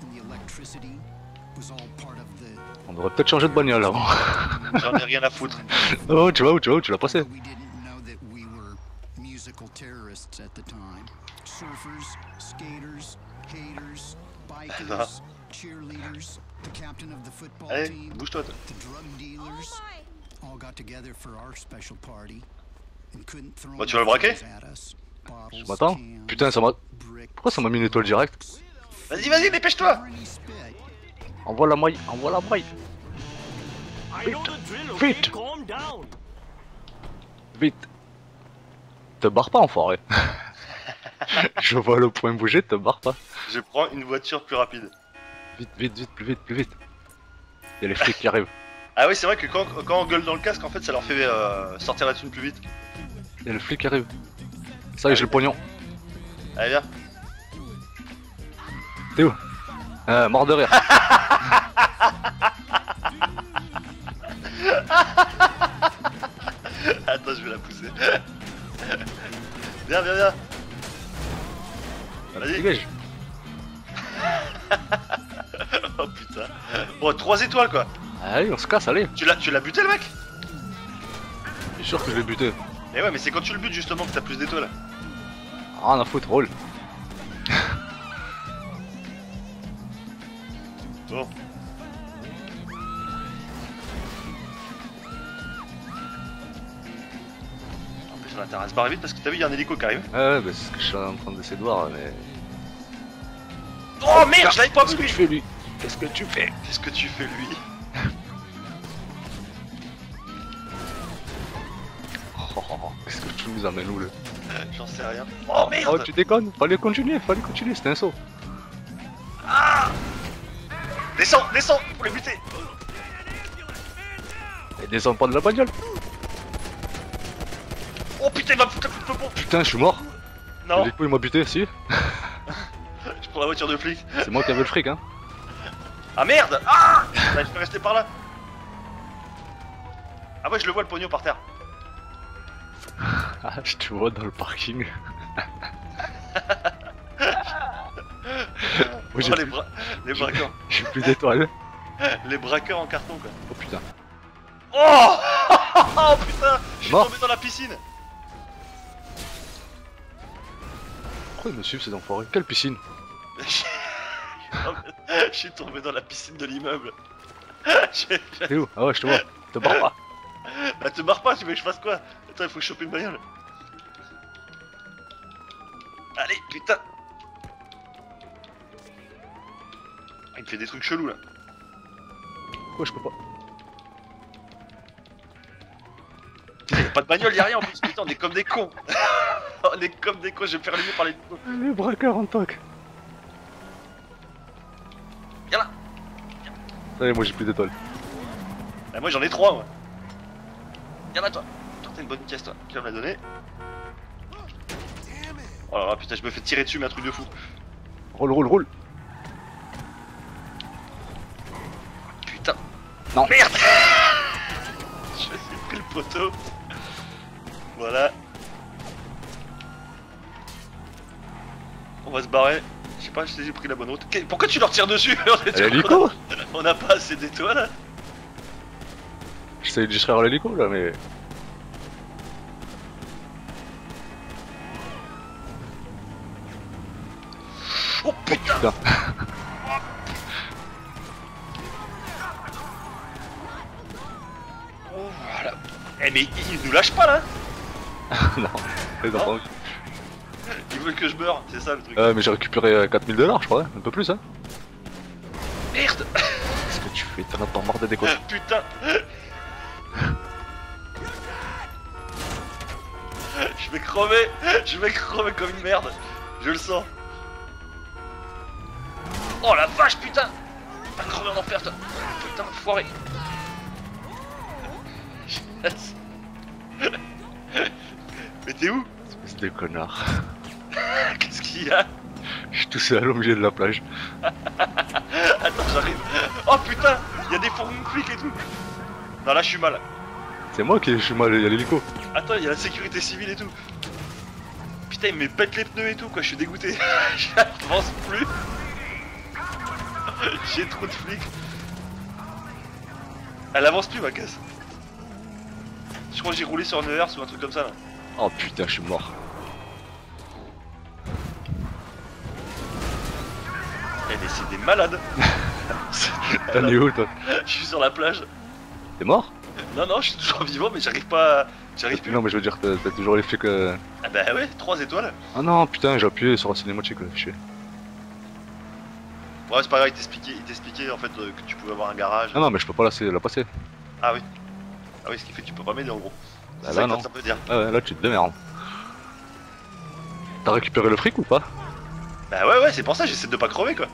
[SPEAKER 2] On devrait peut-être changer de bagnole avant.
[SPEAKER 1] J'en ai rien à foutre.
[SPEAKER 2] Oh, tu vois où, tu vois où, tu l'as passé.
[SPEAKER 5] terrorists at the time. Surfers, skaters, haters, bikers, cheerleaders, the captain of the football
[SPEAKER 1] Allez,
[SPEAKER 5] team,
[SPEAKER 1] bouge-toi. toi.
[SPEAKER 5] the drug dealers, all got together for our special party and couldn't throw
[SPEAKER 1] Bah, tu vas le braquer?
[SPEAKER 5] things at us. Bottles,
[SPEAKER 2] Je m'attends.
[SPEAKER 5] cans,
[SPEAKER 2] Putain, ça m'a.
[SPEAKER 5] bricks,
[SPEAKER 2] Pourquoi ça m'a mis une étoile directe?
[SPEAKER 1] Vas-y, vas-y, dépêche-toi.
[SPEAKER 5] wherever he spit.
[SPEAKER 2] Envoie la maille, envoie la maille.
[SPEAKER 4] I know the drill, okay?
[SPEAKER 2] Vite.
[SPEAKER 4] Calm down.
[SPEAKER 2] Vite. Te barre pas, enfoiré. Je vois le point bouger, te barre pas.
[SPEAKER 1] Je prends une voiture plus rapide.
[SPEAKER 2] Vite, vite, vite, plus vite, plus vite. Il y a les flics qui arrivent.
[SPEAKER 1] Ah oui, c'est vrai que quand, quand on gueule dans le casque, en fait, ça leur fait euh, sortir la thune plus vite.
[SPEAKER 2] Il y a les flics qui arrivent. Ça y est, j'ai le pognon.
[SPEAKER 1] Allez, viens.
[SPEAKER 2] T'es où? Euh, mort de rire.
[SPEAKER 1] Attends, je vais la pousser. Viens, viens, viens. Vas-y.
[SPEAKER 2] Dégage.
[SPEAKER 1] Oh putain. Bon, trois étoiles quoi.
[SPEAKER 2] Allez, on se casse, allez.
[SPEAKER 1] Tu l'as, tu l'as buté le mec?
[SPEAKER 2] Je suis sûr que je l'ai buté.
[SPEAKER 1] Eh ouais, mais c'est quand tu le butes justement que t'as plus d'étoiles.
[SPEAKER 2] Rien à foutre, roule.
[SPEAKER 1] Bon. En plus, on a intérêt à se barrer vite parce que t'as vu, il y a un hélico qui arrive.
[SPEAKER 2] Ouais, ouais, bah, c'est ce que je suis en train d'essayer de voir, mais.
[SPEAKER 1] Oh merde, je l'avais pas
[SPEAKER 2] Qu'est-ce que
[SPEAKER 1] vu.
[SPEAKER 2] tu fais, lui? Qu'est-ce que tu fais?
[SPEAKER 1] Qu'est-ce que tu fais, lui?
[SPEAKER 2] Oh, oh, oh, qu'est-ce que tu nous amènes où, le?
[SPEAKER 1] J'en sais rien. Oh merde.
[SPEAKER 2] Oh, tu déconnes? Fallait continuer, fallait continuer, c'était un saut.
[SPEAKER 1] Descends, descends, pour les buter.
[SPEAKER 2] Et descends pas de la bagnole.
[SPEAKER 1] Oh putain, il va me foutre un coup de peupon.
[SPEAKER 2] Putain, je suis mort.
[SPEAKER 1] Non,
[SPEAKER 2] Du coup, il m'a buté, si.
[SPEAKER 1] je prends la voiture de flic.
[SPEAKER 2] C'est moi qui avais le fric, hein.
[SPEAKER 1] Ah merde. Ah bah, je peux rester par là. Ah ouais, je le vois le pognon par terre.
[SPEAKER 2] Ah, je te vois dans le parking. Moi, j'ai
[SPEAKER 1] Oh, les,
[SPEAKER 2] plus,
[SPEAKER 1] bra... les braqueurs.
[SPEAKER 2] j'ai plus d'étoiles.
[SPEAKER 1] Les braqueurs en carton quoi.
[SPEAKER 2] Oh putain.
[SPEAKER 1] Oh, oh putain, je suis
[SPEAKER 2] Mort.
[SPEAKER 1] tombé dans la piscine.
[SPEAKER 2] Pourquoi ils me suivent ces enfoirés? Quelle piscine?
[SPEAKER 1] Je suis tombé dans la piscine de l'immeuble. Je- je-
[SPEAKER 2] T'es où? Ah ouais, je te vois. Te barre pas.
[SPEAKER 1] Bah te barre pas, tu veux que je fasse quoi? Attends, il faut que je chope une bagnole. Allez, putain. Ah, il me fait des trucs chelous là.
[SPEAKER 2] Pourquoi je peux pas?
[SPEAKER 1] Y'a pas de bagnole, y'a rien en plus, putain, on est comme des cons. On est comme des cons, je vais me faire allumer par les cons.
[SPEAKER 2] Les braqueurs en toc.
[SPEAKER 1] Viens là.
[SPEAKER 2] Allez, moi j'ai plus d'étoiles.
[SPEAKER 1] Bah, moi j'en ai trois moi. Viens là toi. Toi t'as une bonne pièce toi, tu vas me la donner. Oh là là, putain, je me fais tirer dessus, mais un truc de fou.
[SPEAKER 2] Roule, roule, roule.
[SPEAKER 1] Putain.
[SPEAKER 2] Non.
[SPEAKER 1] Merde. Je me suis pris le poteau. Voilà. On va se barrer. Je sais pas si j'ai pris la bonne route. Qu'est- Pourquoi tu leur tires dessus? On est-
[SPEAKER 2] L'hélico.
[SPEAKER 1] On n'a pas assez d'étoiles.
[SPEAKER 2] J'essaye de distraire l'hélico là, mais.
[SPEAKER 1] Oh putain.
[SPEAKER 2] Putain.
[SPEAKER 1] Oh, voilà. Eh mais ils nous lâchent pas là.
[SPEAKER 2] Non, ils ont pas envie.
[SPEAKER 1] Ils veulent que je meure, c'est ça le truc.
[SPEAKER 2] Euh, mais j'ai récupéré euh, quatre mille dollars, je crois, hein. Un peu plus, hein.
[SPEAKER 1] Merde.
[SPEAKER 2] Qu'est-ce que tu fais? T'en as pas marre de déconner?
[SPEAKER 1] Putain. Je vais crever. Je vais crever comme une merde. Je le sens. Oh la vache, putain. Va crever en enfer toi. Putain, foiré. Mais t'es où?
[SPEAKER 2] Espèce de connard.
[SPEAKER 1] Qu'est-ce qu'il y a?
[SPEAKER 2] Je suis tout seul au milieu de la plage.
[SPEAKER 1] Attends, j'arrive. Oh putain, il y a des fourgons de flics et tout. Non, là je suis mal.
[SPEAKER 2] C'est moi qui suis mal, il y a l'hélico.
[SPEAKER 1] Attends, il y a la sécurité civile et tout. Putain, il me pète les pneus et tout quoi, je suis dégoûté. J'avance plus. J'ai trop de flics. Elle avance plus ma caisse. Je crois que j'ai roulé sur un E R ou un truc comme ça là.
[SPEAKER 2] Oh putain, je suis mort.
[SPEAKER 1] Eh mais c'est des malades.
[SPEAKER 2] T'en es où toi?
[SPEAKER 1] Je suis sur la plage.
[SPEAKER 2] T'es mort?
[SPEAKER 1] Non non, je suis toujours vivant mais j'arrive pas... à- J'arrive plus.
[SPEAKER 2] Non mais je veux dire, t'as t'as toujours les flics que...
[SPEAKER 1] Ah bah ouais, trois étoiles.
[SPEAKER 2] Ah non putain, j'ai appuyé sur la cinématique là, chier.
[SPEAKER 1] Ouais c'est pas grave, il t'expliquait il t'expliquait en fait euh, que tu pouvais avoir un garage.
[SPEAKER 2] Ah non mais je peux pas la, la passer.
[SPEAKER 1] Ah oui. Ah oui, ce qui fait que tu peux pas m'aider en gros.
[SPEAKER 2] Bah
[SPEAKER 1] C'est
[SPEAKER 2] là
[SPEAKER 1] ça
[SPEAKER 2] non.
[SPEAKER 1] que ça veut dire.
[SPEAKER 2] Ah ouais, là tu te démerdes. T'as récupéré le fric ou pas?
[SPEAKER 1] Bah ouais ouais, c'est pour ça j'essaie de pas crever quoi.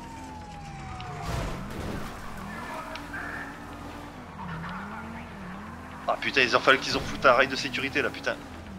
[SPEAKER 1] Ah putain, il en fallait qu'ils ont foutu un rail de sécurité là putain.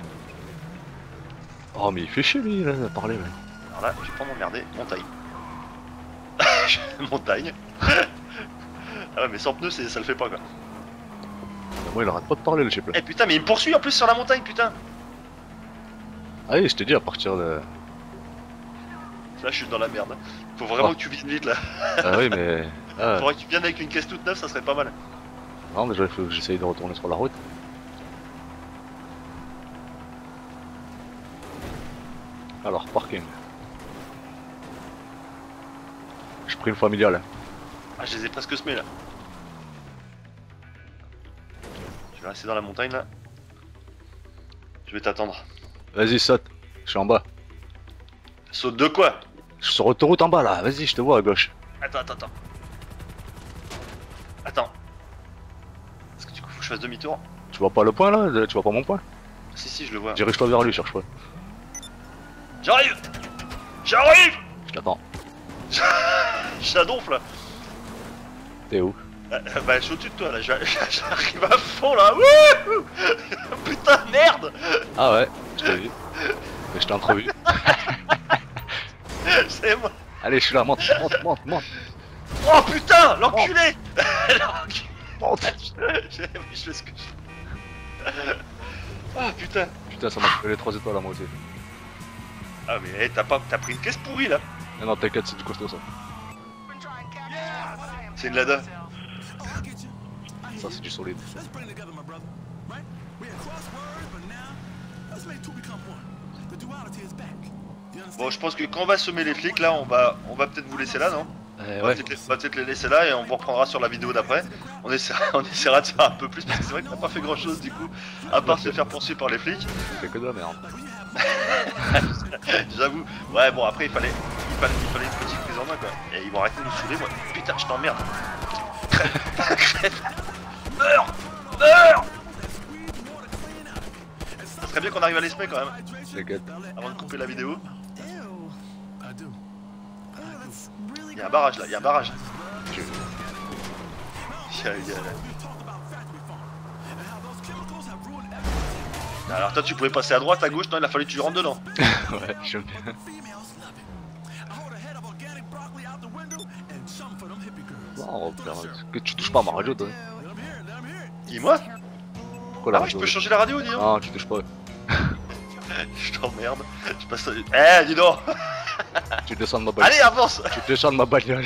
[SPEAKER 2] Oh mais il fait chier lui là, à parler là.
[SPEAKER 1] Alors là, je vais pas m'emmerder, montagne. Montagne. Ah ouais mais sans pneus c'est- ça le fait pas quoi.
[SPEAKER 2] Moi il arrête pas de parler le chip là.
[SPEAKER 1] Eh putain mais il me poursuit en plus sur la montagne putain.
[SPEAKER 2] Ah oui, je t'ai dit à partir de...
[SPEAKER 1] Là je suis dans la merde. Faut vraiment
[SPEAKER 2] Oh.
[SPEAKER 1] que tu viennes vite là.
[SPEAKER 2] Ah oui mais... Ah,
[SPEAKER 1] Faudrait que tu viennes avec une caisse toute neuve, ça serait pas mal.
[SPEAKER 2] non déjà il faut que j'essaye de retourner sur la route. Alors, parking. J'ai pris le familial.
[SPEAKER 1] Ah je les ai presque semés là. Je vais rester dans la montagne là. Je vais t'attendre.
[SPEAKER 2] Vas-y saute, je suis en bas.
[SPEAKER 1] Saute de quoi?
[SPEAKER 2] Je suis sur l'autoroute en bas là, vas-y je te vois à gauche.
[SPEAKER 1] Attends, attends, attends. Attends. Est-ce que du coup faut que je fasse demi-tour?
[SPEAKER 2] Tu vois pas le point là? Tu vois pas mon point?
[SPEAKER 1] Si si je le vois.
[SPEAKER 2] Dirige-toi vers lui, cherche pas.
[SPEAKER 1] J'arrive. J'arrive.
[SPEAKER 2] Je t'attends.
[SPEAKER 1] Je la donfle là.
[SPEAKER 2] T'es où?
[SPEAKER 1] Euh, euh, bah je suis au-dessus de toi là, Je- j'arrive à fond là. Wouhou. Putain merde.
[SPEAKER 2] Ah ouais, je t'ai vu. Mais je t'ai entrevu.
[SPEAKER 1] C'est moi.
[SPEAKER 2] Allez, je suis là, monte, monte, monte, monte.
[SPEAKER 1] Oh putain, l'enculé. L'enculé.
[SPEAKER 2] Monte.
[SPEAKER 1] je, je fais ce que je... Ah putain.
[SPEAKER 2] Putain, ça m'a fait les trois étoiles à moi aussi.
[SPEAKER 1] Ah mais hey, t'as pas t'as pris une caisse pourrie là.
[SPEAKER 2] Non, non, t'inquiète, c'est du costaud ça.
[SPEAKER 1] C'est une Lada.
[SPEAKER 2] Ça, c'est du solide.
[SPEAKER 6] Let's bring it together, my brother. Right? We had crossed words, but now let's make two become one. The duality is back. You understand?
[SPEAKER 1] Bon je pense que quand on va semer les flics là on va on va peut-être vous laisser là non?
[SPEAKER 2] Eh
[SPEAKER 1] On va
[SPEAKER 2] ouais.
[SPEAKER 1] peut-être les, on va peut-être les laisser là et on vous reprendra sur la vidéo d'après. On essaiera, on essaiera de faire un peu plus parce que c'est vrai qu'on n'a pas fait grand chose du coup. À part se faire poursuivre par les flics.
[SPEAKER 2] Ça fait que de la merde.
[SPEAKER 1] J'avoue. Ouais bon après il fallait, il fallait, il fallait une petite prise en main quoi. Et ils vont arrêter de nous saouler moi. Putain je t'emmerde. Crève, crève. Meurs. Meurs. Ça serait bien qu'on arrive à les semer quand même.
[SPEAKER 2] T'inquiète.
[SPEAKER 1] Avant de couper la vidéo.
[SPEAKER 6] I do.
[SPEAKER 1] Il y a un barrage là, il y a un barrage. Il y a- il y a- Alors toi tu pouvais passer à droite, à gauche, non il a fallu que tu rentres dedans.
[SPEAKER 2] Ouais, j'aime bien. Non, on va faire... Que tu touches pas à ma radio toi.
[SPEAKER 1] Dis moi.
[SPEAKER 2] Pourquoi la
[SPEAKER 1] Ah ouais je
[SPEAKER 2] radio
[SPEAKER 1] peux changer la radio dis donc.
[SPEAKER 2] Non, tu touches pas.
[SPEAKER 1] Je t'emmerde. Je passe. Eh dis donc.
[SPEAKER 2] Tu descends de ma bagnole.
[SPEAKER 1] Allez avance.
[SPEAKER 2] Tu descends de ma bagnole.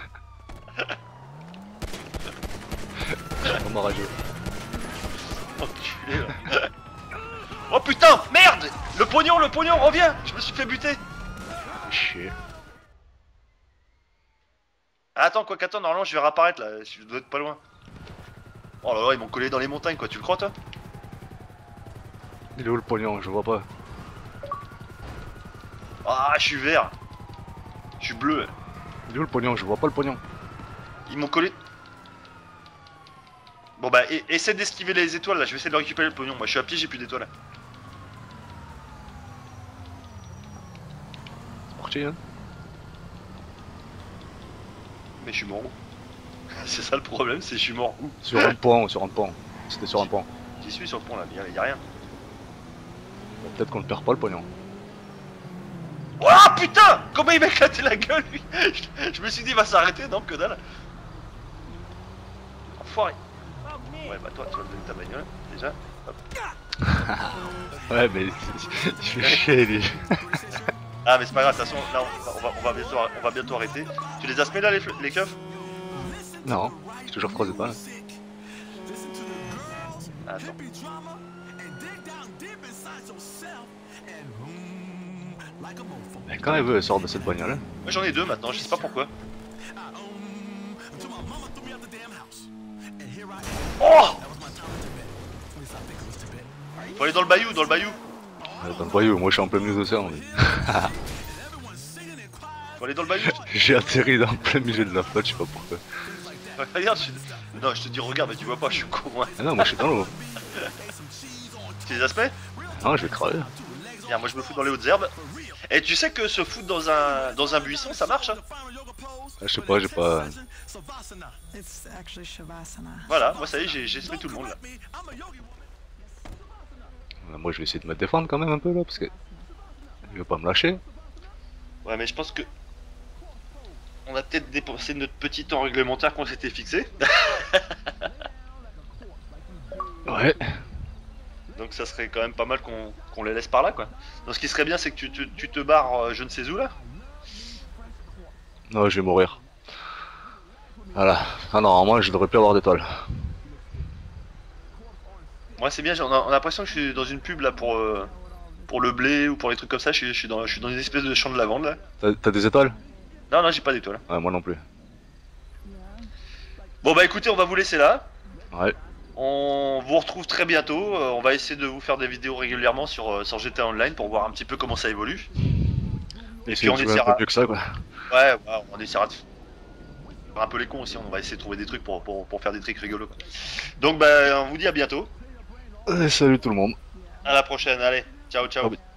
[SPEAKER 2] Dans ma radio.
[SPEAKER 1] Enculé, là. Oh putain merde. Le pognon, le pognon reviens. Je me suis fait buter.
[SPEAKER 2] Chier.
[SPEAKER 1] Ah, attends quoi qu'attends normalement je vais réapparaître là. Je dois être pas loin. Oh là là ils m'ont collé dans les montagnes quoi. Tu le crois toi?
[SPEAKER 2] Il est où le pognon? Je vois pas.
[SPEAKER 1] Ah je suis vert. Je suis bleu.
[SPEAKER 2] Il est où le pognon? Je vois pas le pognon.
[SPEAKER 1] Ils m'ont collé. Bon bah e- essaie d'esquiver les étoiles là, je vais essayer de récupérer le pognon. Moi je suis à pied, j'ai plus d'étoiles.
[SPEAKER 2] C'est parti hein.
[SPEAKER 1] Mais je suis mort où? C'est ça le problème, c'est que je suis mort où?
[SPEAKER 2] Sur un pont, sur un pont. C'était sur un pont.
[SPEAKER 1] J'y suis sur le pont là, mais y'a y a rien.
[SPEAKER 2] Peut-être qu'on ne perd pas le pognon.
[SPEAKER 1] Oh putain! Comment il m'a éclaté la gueule lui? je, je me suis dit il va s'arrêter, non que dalle. Enfoiré. Ouais bah toi tu vas me donner ta bagnole déjà. Hop.
[SPEAKER 2] Ouais mais je suis chier lui.
[SPEAKER 1] Ah mais c'est pas grave, de toute façon là on, on, va, on, va bientôt, on va bientôt arrêter. Tu les as semés là les, fl- les keufs?
[SPEAKER 2] Non, j'ai toujours croisé pas.
[SPEAKER 1] Attends.
[SPEAKER 2] Mais quand elle veut, elle sort de cette bagnole. Hein.
[SPEAKER 1] Moi j'en ai deux maintenant, je sais pas pourquoi. Oh! Faut aller dans le bayou, dans le bayou.
[SPEAKER 2] Euh, Dans le bayou, moi je suis en plein milieu de l'océan.
[SPEAKER 1] Faut aller dans le bayou.
[SPEAKER 2] J'ai atterri dans le plein milieu de la flotte, je sais pas pourquoi.
[SPEAKER 1] Regarde, je... non, je te dis regarde, mais tu vois pas, je suis con. Hein.
[SPEAKER 2] Ah non, moi je suis dans l'eau.
[SPEAKER 1] Tu les aspects?
[SPEAKER 2] Non, je vais crever.
[SPEAKER 1] Regarde, moi je me fous dans les hautes herbes. Et tu sais que se foutre dans un dans un buisson, ça marche. Hein.
[SPEAKER 2] Ah, je sais pas, j'ai pas.
[SPEAKER 7] It's actually Shavasana.
[SPEAKER 1] Voilà, moi ça y est, j'ai j'ai semé tout le monde là.
[SPEAKER 2] Euh, Moi je vais essayer de me défendre quand même un peu là, parce que. Je vais pas me lâcher.
[SPEAKER 1] Ouais, mais je pense que on a peut-être dépensé notre petit temps réglementaire qu'on s'était fixé.
[SPEAKER 2] Ouais.
[SPEAKER 1] Donc ça serait quand même pas mal qu'on qu'on les laisse par là quoi. Donc ce qui serait bien c'est que tu, tu, tu te barres euh, je ne sais où là.
[SPEAKER 2] Non, je vais mourir. Voilà. Ah non, moi je devrais plus avoir d'étoiles.
[SPEAKER 1] Moi c'est bien, j'ai- on a, on a l'impression que je suis dans une pub là pour, euh, pour le blé ou pour les trucs comme ça, je suis, je suis, dans, je suis dans une espèce de champ de lavande là.
[SPEAKER 2] T'as t'as des étoiles?
[SPEAKER 1] Non non j'ai pas d'étoiles.
[SPEAKER 2] Ouais, moi non plus.
[SPEAKER 1] Bon bah écoutez on va vous laisser là.
[SPEAKER 2] Ouais.
[SPEAKER 1] On vous retrouve très bientôt, euh, on va essayer de vous faire des vidéos régulièrement sur, euh, sur G T A Online pour voir un petit peu comment ça évolue. Et puis on
[SPEAKER 2] on un
[SPEAKER 1] essaiera,
[SPEAKER 2] peu mieux que ça quoi.
[SPEAKER 1] ouais, ouais, on essaiera de faire un peu les cons aussi, on va essayer de trouver des trucs pour, pour, pour faire des trucs rigolos. Quoi. Donc bah on vous dit à bientôt,
[SPEAKER 2] Euh, salut tout le monde.
[SPEAKER 1] à la prochaine, allez, ciao ciao.
[SPEAKER 2] Ah oui.